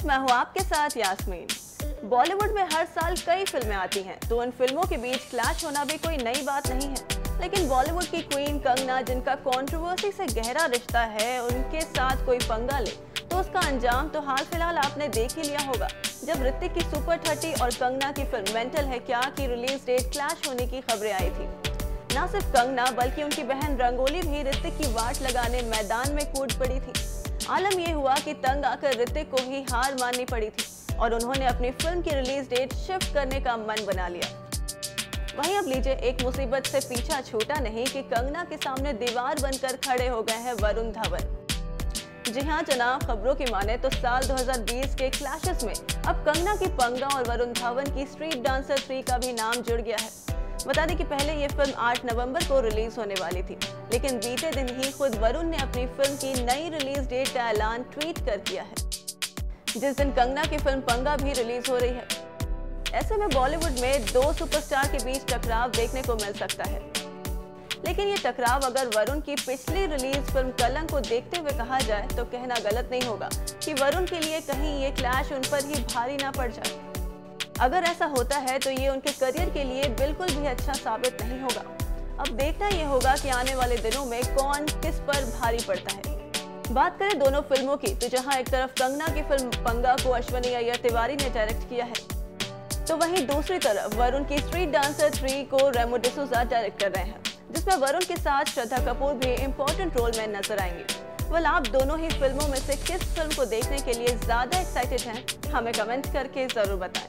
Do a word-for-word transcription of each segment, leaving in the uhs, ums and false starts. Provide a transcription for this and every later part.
मैं हूँ आपके साथ यास्मीन। बॉलीवुड में हर साल कई फिल्में आती हैं, तो उन फिल्मों के बीच क्लैश होना भी कोई नई बात नहीं है। लेकिन बॉलीवुड की क्वीन कंगना, जिनका कंट्रोवर्सी से गहरा रिश्ता है, उनके साथ कोई पंगा ले तो उसका अंजाम तो हाल फिलहाल आपने देख ही लिया होगा, जब ऋतिक की सुपर थर्टी और कंगना की फिल्म मेंटल है क्या की रिलीज डेट क्लैश होने की खबरें आई थी। न सिर्फ कंगना बल्कि उनकी बहन रंगोली भी ऋतिक की वाट लगाने मैदान में कूद पड़ी थी। आलम ये हुआ कि तंग आकर ऋतिक को ही हार माननी पड़ी थी और उन्होंने अपनी फिल्म की रिलीज डेट शिफ्ट करने का मन बना लिया। वहीं अब लीजिए, एक मुसीबत से पीछा छूटा नहीं कि कंगना के सामने दीवार बनकर खड़े हो गए हैं वरुण धवन। जी हाँ जनाब, खबरों की माने तो साल दो हज़ार बीस के क्लैशेस में अब कंगना की पंगा और वरुण धवन की स्ट्रीट डांसर थ्री का भी नाम जुड़ गया है। बता दें कि पहले ये फिल्म आठ नवंबर को रिलीज होने वाली थी, लेकिन बीते दिन ही खुद वरुण ने अपनी फिल्म की नई रिलीज डेट का ऐलान ट्वीट कर किया है, जिस दिन कंगना की फिल्म पंगा भी रिलीज हो रही है। ऐसे में बॉलीवुड में दो सुपरस्टार के बीच टकराव देखने को मिल सकता है, लेकिन ये टकराव अगर वरुण की पिछली रिलीज फिल्म कलंक को देखते हुए कहा जाए तो कहना गलत नहीं होगा कि वरुण के लिए कहीं ये क्लैश उन पर ही भारी ना पड़ जाए। अगर ऐसा होता है तो ये उनके करियर के लिए बिल्कुल भी अच्छा साबित नहीं होगा। अब देखना ये होगा कि आने वाले दिनों में कौन किस पर भारी पड़ता है। बात करें दोनों फिल्मों की, तो जहां एक तरफ कंगना की फिल्म पंगा को अश्वनी अय्यर तिवारी ने डायरेक्ट किया है, तो वहीं दूसरी तरफ वरुण की स्ट्रीट डांसर थ्री को रेमो डिसूजा डायरेक्ट कर रहे हैं, जिसमें वरुण के साथ श्रद्धा कपूर भी इम्पोर्टेंट रोल में नजर आएंगे। वेल, आप दोनों ही फिल्मों में से किस फिल्म को देखने के लिए ज्यादा एक्साइटेड हैं, हमें कमेंट करके जरूर बताएं।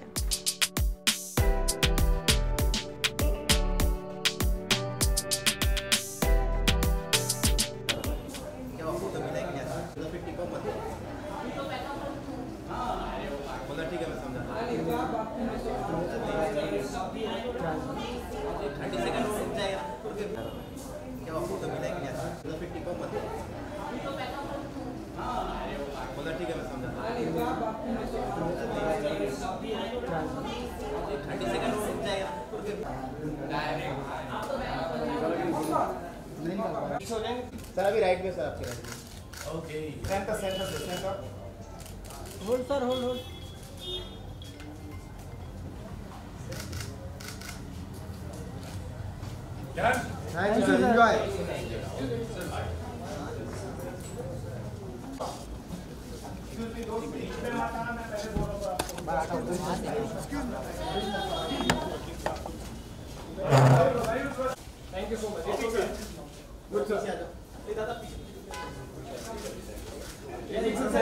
सर अभी राइट में सर आपके राइट में। Okay centre centre centre hold sir hold hold done thank you sir enjoy. Thank you so much. Good sir. ये दादा पीछे Hrithik sir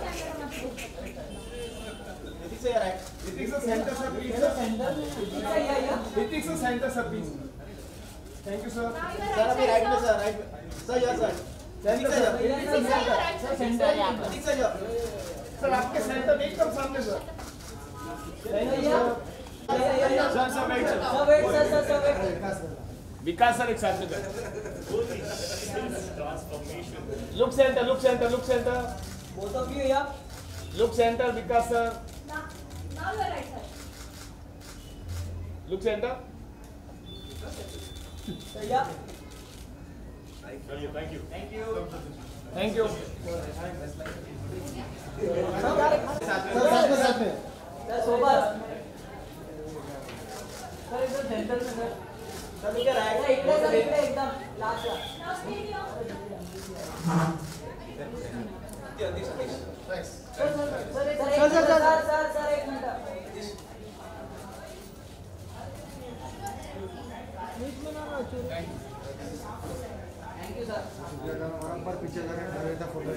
Hrithik sir right Hrithik sir centre sir please centre Hrithik sir centre sir please. Thank you sir. Sir अभी right में sir right में sir yes sir centre sir sir centre Hrithik sir sir आपके centre एकदम सामने sir. Thank you sir. Sir sir wait sir wait sir sir sir wait Vikas sir एक साथ में look centre look centre look centre both of you yeah look centre Vikas sir now you are right sir look centre yeah thank you thank you thank you thank you साथ में साथ में sir सोबा sir इधर centre में sir sir इधर आएगा इधर सर इधर एकदम last sir sir sir sir sir एक मिनट थैंक यू सर। बराबर पीछे जाके photo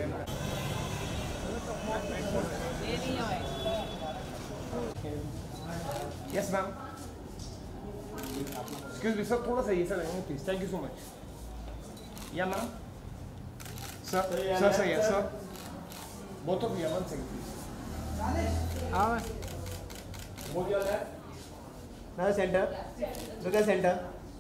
yes ma'am. Excuse me sir, थोड़ा सा ये sir please. Thank you so much. Yeah ma'am sir sir sir yes sir both of you one second please. हाँ बोल दिया है ना centre look at centre.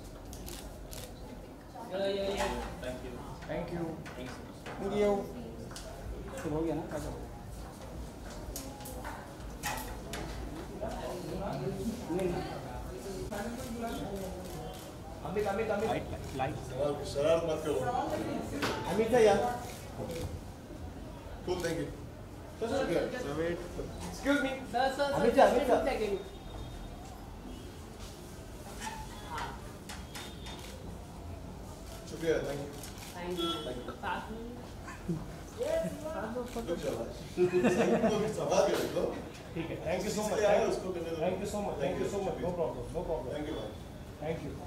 Thank you thank you thank you. हो गया ना कैसा अमित अमित अमित लाइट लाइट शरारत मत करो अमित है यार खूब thank you Okay. So wait. Excuse me. Sir, sir, sir, Amit, just Amit, a sir. second. Shukriya. Thank you. Thank you. Thank you. Fast me. Good job. ठीक है, thank you so much, thank you so much, thank you so much, no problem, no problem, Thank you. Thank you.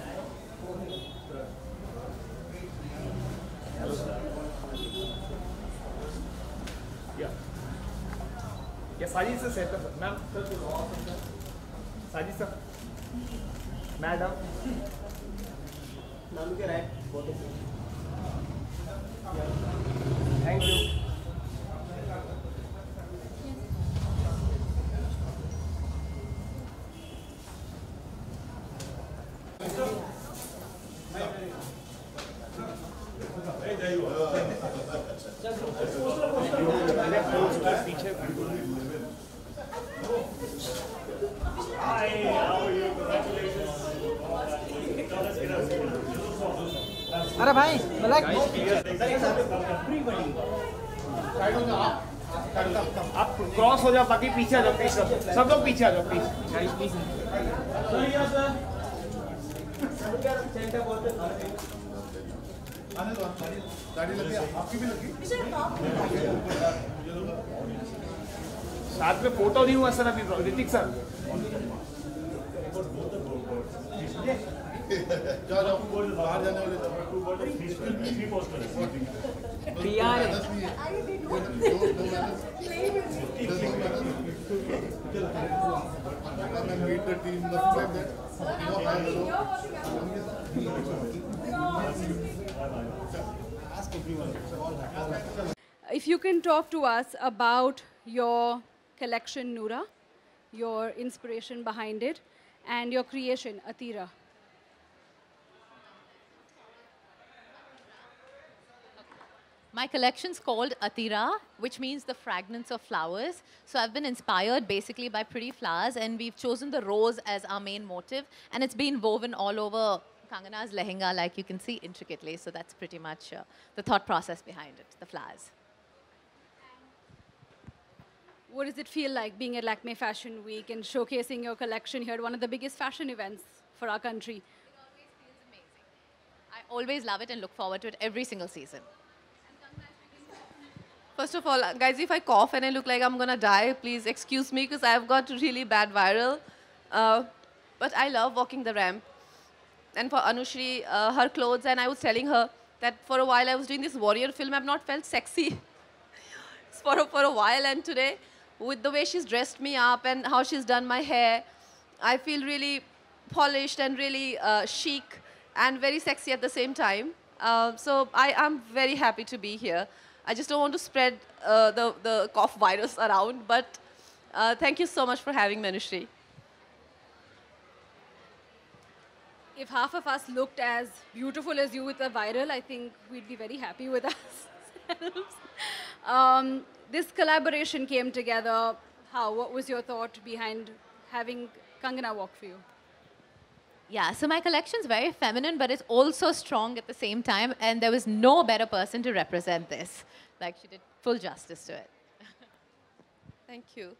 Yeah yeah Sajid sir set up ma'am sir Sajid sir madam Now look at right. Both of you. Thank you. पीछे अरे भाई black आप cross हो जाओ, बाकी पीछे आ जाओ please, सब सब लोग पीछे आ जाओ प्लीज गाइस प्लीज। गाड़ी लगी आपकी भी लगी साथ में फोटो नहीं हुआ सर अभी ऋतिक सर। जाओ जाओ बाहर जाने वाले P R meet the team nothing like that no I ask everyone If you can talk to us about your collection, Noora, your inspiration behind it, and your creation, Atira. My collection's called Atira, which means the fragrance of flowers. So I've been inspired basically by pretty flowers, and we've chosen the rose as our main motive, and it's been woven all over Kangana's lehenga, like you can see intricately. So that's pretty much uh, the thought process behind it, the flowers. What does it feel like being at Lakme Fashion Week and showcasing your collection here at one of the biggest fashion events for our country? It always feels amazing. I always love it and look forward to it every single season. First of all, guys, if I cough and I look like I'm going to die, please excuse me because I've got really bad viral. Uh, but I love walking the ramp. And for Anushri, uh, her clothes, and I was telling her that for a while I was doing this warrior film, I've not felt sexy for, a, for a while. And today, with the way she's dressed me up and how she's done my hair, I feel really polished and really uh, chic and very sexy at the same time. Uh, so I am very happy to be here. I just don't want to spread uh, the, the cough virus around, but uh, thank you so much for having me, Anushri. If half of us looked as beautiful as you with a viral, I think we'd be very happy with ourselves. um, this collaboration came together. How? What was your thought behind having Kangana walk for you? Yeah, so my collection's very feminine, but it's also strong at the same time, and there was no better person to represent this. Like, she did full justice to it. Thank you.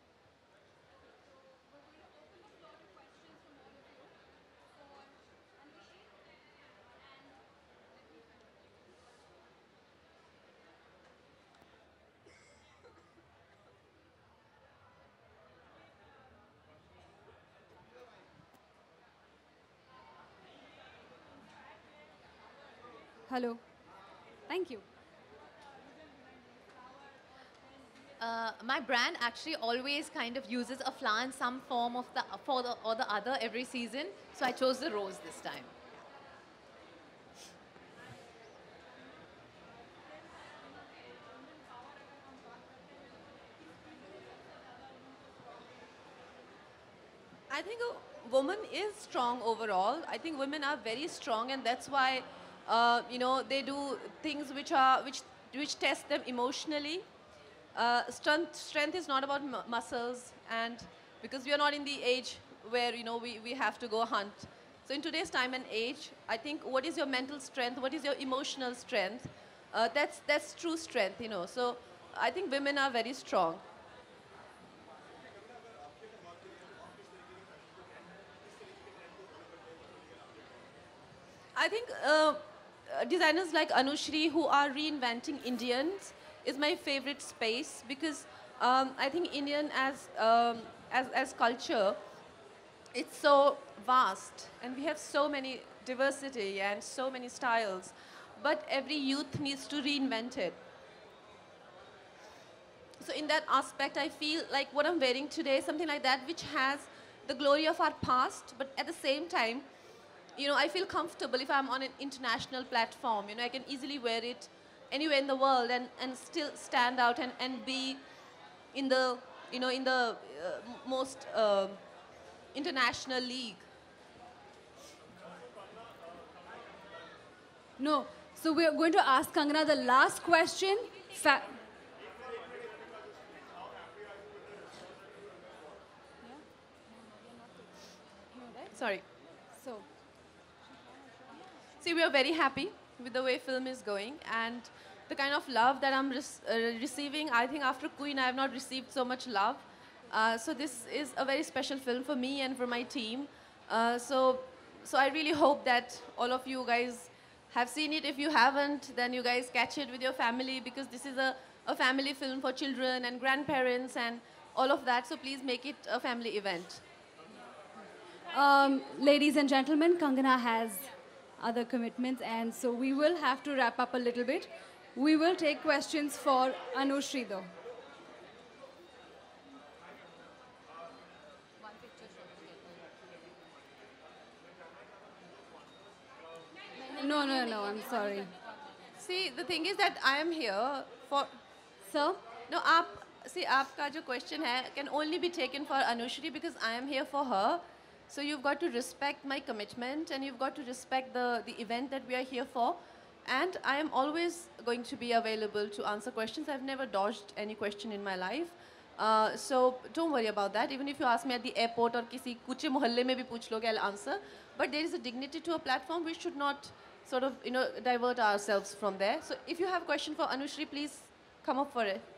Hello. Thank you. Uh, my brand actually always kind of uses a flower in some form of the for the or the other every season. So I chose the rose this time. I think a woman is strong overall. I think women are very strong, and that's why, uh, you know, they do things which are which which test them emotionally. Uh, strength strength is not about mu muscles, and because we are not in the age where you know we we have to go hunt. So in today's time and age, I think what is your mental strength? What is your emotional strength? Uh, that's that's true strength, you know. So I think women are very strong. I think uh, uh, designers like Anushri who are reinventing Indians is my favorite space because um, I think Indian as, um, as, as culture, it's so vast and we have so many diversity and so many styles, but every youth needs to reinvent it. So in that aspect, I feel like what I'm wearing today is something like that which has the glory of our past, but at the same time, you know, I feel comfortable if I'm on an international platform. You know, I can easily wear it anywhere in the world and, and still stand out and, and be in the, you know, in the uh, most uh, international league. No. So we're going to ask Kangana the last question. Fa Sorry. so, See, we are very happy with the way film is going and the kind of love that I'm uh, receiving. I think after Queen, I have not received so much love. Uh, so this is a very special film for me and for my team. Uh, so, so I really hope that all of you guys have seen it. If you haven't, then you guys catch it with your family because this is a, a family film for children and grandparents and all of that. So please make it a family event. um, ladies and gentlemen, Kangana has other commitments, and so we will have to wrap up a little bit. We will take questions for Anushri though. No, no, no, I'm sorry. See, the thing is that I am here for... Sir? No, aap, see, aapka jo question hai can only be taken for Anushri because I am here for her. So you've got to respect my commitment and you've got to respect the, the event that we are here for. And I am always going to be available to answer questions. I've never dodged any question in my life. Uh, so don't worry about that. Even if you ask me at the airport or kisi kuche mohalle mein bhi puch loge, I'll answer. But there is a dignity to a platform. We should not sort of, you know, divert ourselves from there. So if you have a question for Anushri, please come up for it.